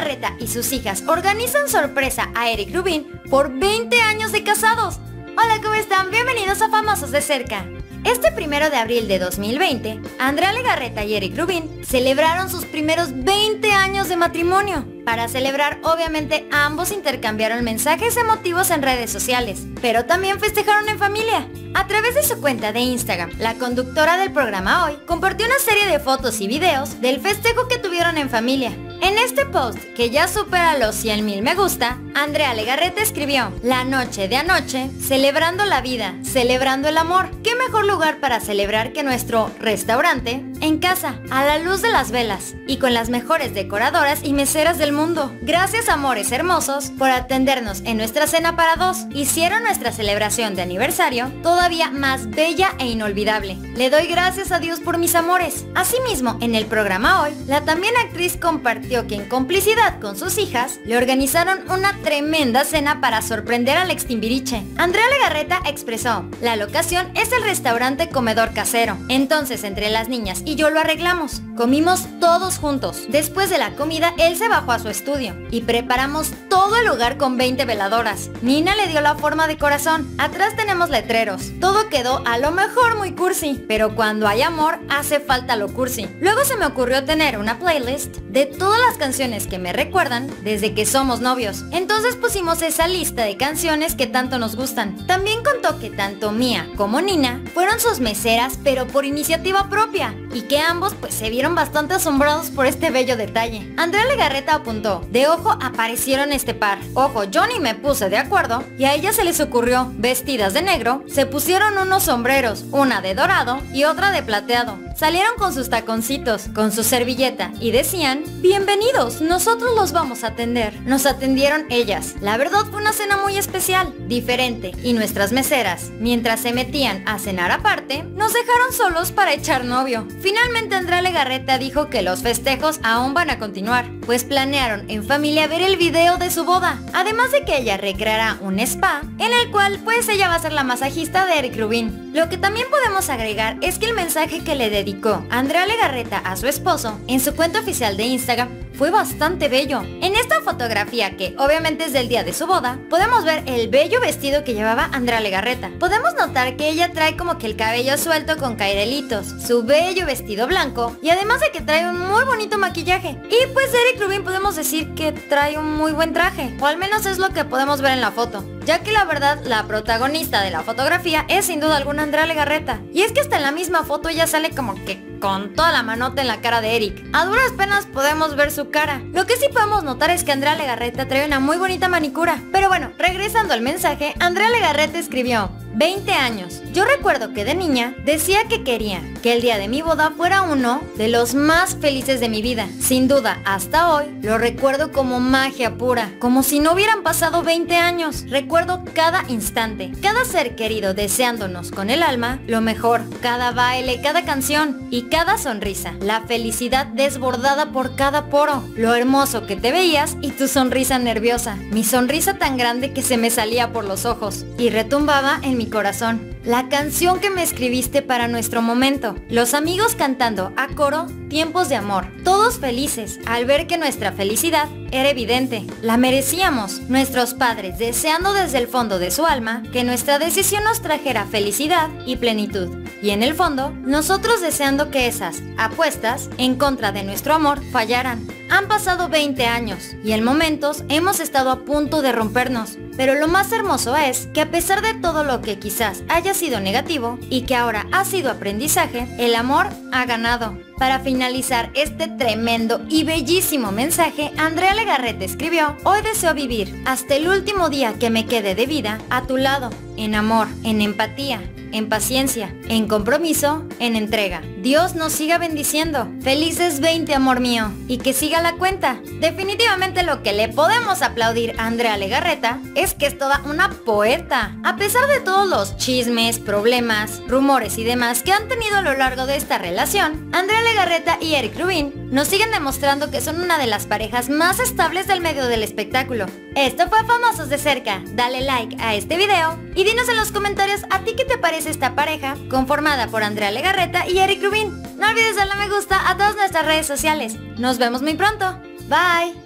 Legarreta y sus hijas organizan sorpresa a Eric Rubin por 20 años de casados. Hola, ¿cómo están? Bienvenidos a Famosos de Cerca. Este 1 de abril de 2020, Andrea Legarreta y Eric Rubin celebraron sus primeros 20 años de matrimonio. Para celebrar, obviamente, ambos intercambiaron mensajes emotivos en redes sociales, pero también festejaron en familia. A través de su cuenta de Instagram, la conductora del programa Hoy compartió una serie de fotos y videos del festejo que tuvieron en familia. En este post, que ya supera los 100,000 me gusta, Andrea Legarreta escribió: la noche de anoche, celebrando la vida, celebrando el amor. ¿Qué mejor lugar para celebrar que nuestro restaurante? En casa, a la luz de las velas y con las mejores decoradoras y meseras del mundo. Gracias, amores hermosos, por atendernos en nuestra cena para dos. Hicieron nuestra celebración de aniversario todavía más bella e inolvidable. Le doy gracias a Dios por mis amores. Asimismo, en el programa Hoy, la también actriz compartió que en complicidad con sus hijas, le organizaron una tremenda cena para sorprender al ex Timbiriche. Andrea Legarreta expresó: la locación es el restaurante Comedor Casero. Entonces, entre las niñas y yo lo arreglamos. Comimos todos juntos. Después de la comida, él se bajó a su estudio y preparamos todo el lugar con 20 veladoras. Nina le dio la forma de corazón. Atrás tenemos letreros. Todo quedó a lo mejor muy cursi, pero cuando hay amor, hace falta lo cursi. Luego se me ocurrió tener una playlist de todas las canciones que me recuerdan desde que somos novios. Entonces pusimos esa lista de canciones que tanto nos gustan. También contó que tanto Mía como Nina fueron sus meseras, pero por iniciativa propia, y que ambos pues se vieron bastante asombrados por este bello detalle. Andrea Legarreta apuntó: de ojo aparecieron este par. Ojo, yo ni me puse de acuerdo y a ella se les ocurrió. Vestidas de negro, se pusieron unos sombreros, una de dorado y otra de plateado. Salieron con sus taconcitos, con su servilleta y decían: bienvenidos, nosotros los vamos a atender. Nos atendieron ellas. La verdad fue una cena muy especial, diferente, y nuestras meseras, mientras se metían a cenar aparte, nos dejaron solos para echar novio. Finalmente Andrea Legarreta dijo que los festejos aún van a continuar, pues planearon en familia ver el video de su boda, además de que ella recreará un spa, en el cual pues ella va a ser la masajista de Eric Rubin. Lo que también podemos agregar es que el mensaje que le dedicó Andrea Legarreta a su esposo en su cuenta oficial de Instagram fue bastante bello. En esta fotografía, que obviamente es del día de su boda, podemos ver el bello vestido que llevaba Andrea Legarreta. Podemos notar que ella trae como que el cabello suelto con cairelitos, su bello vestido blanco, y además de que trae un muy bonito maquillaje. Y pues Eric Rubin podemos decir que trae un muy buen traje, o al menos es lo que podemos ver en la foto, ya que la verdad la protagonista de la fotografía es sin duda alguna Andrea Legarreta. Y es que hasta en la misma foto ella sale como que con toda la manota en la cara de Eric. A duras penas podemos ver su cara. Lo que sí podemos notar es que Andrea Legarreta trae una muy bonita manicura. Pero bueno, regresando al mensaje, Andrea Legarreta escribió: 20 años. Yo recuerdo que de niña decía que quería que el día de mi boda fuera uno de los más felices de mi vida. Sin duda, hasta hoy lo recuerdo como magia pura, como si no hubieran pasado 20 años. Recuerdo cada instante, cada ser querido deseándonos con el alma lo mejor, cada baile, cada canción y cada sonrisa, la felicidad desbordada por cada poro, lo hermoso que te veías y tu sonrisa nerviosa, mi sonrisa tan grande que se me salía por los ojos y retumbaba en mi corazón. La canción que me escribiste para nuestro momento, los amigos cantando a coro tiempos de amor, todos felices al ver que nuestra felicidad era evidente, la merecíamos, nuestros padres deseando desde el fondo de su alma que nuestra decisión nos trajera felicidad y plenitud, y en el fondo nosotros deseando que esas apuestas en contra de nuestro amor fallaran. Han pasado 20 años y en momentos hemos estado a punto de rompernos, pero lo más hermoso es que a pesar de todo lo que quizás haya sido negativo y que ahora ha sido aprendizaje, el amor ha ganado. Para finalizar este tremendo y bellísimo mensaje, Andrea Legarreta escribió: hoy deseo vivir hasta el último día que me quede de vida a tu lado, en amor, en empatía, en paciencia, en compromiso, en entrega. Dios nos siga bendiciendo. Felices 20, amor mío, y que siga la cuenta. Definitivamente lo que le podemos aplaudir a Andrea Legarreta es que es toda una poeta. A pesar de todos los chismes, problemas, rumores y demás que han tenido a lo largo de esta relación, Andrea Legarreta y Eric Rubin nos siguen demostrando que son una de las parejas más estables del medio del espectáculo. Esto fue Famosos de Cerca. Dale like a este video y dinos en los comentarios a ti qué te parece esta pareja conformada por Andrea Legarreta y Eric Rubin. No olvides darle me gusta a todas nuestras redes sociales. Nos vemos muy pronto. Bye.